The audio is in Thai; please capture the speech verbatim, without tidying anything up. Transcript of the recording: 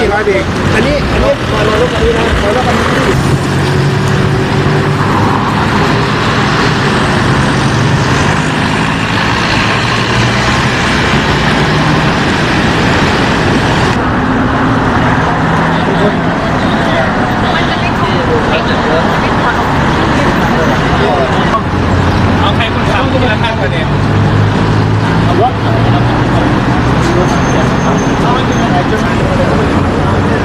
ร้อยเบรกอันนี้อันนี้รอยรถคันนี้นะรอยรถคันนี้เอาใครคนขับคนละคันกันเนี่ยเอารถเอาไม่ถึงไหนจน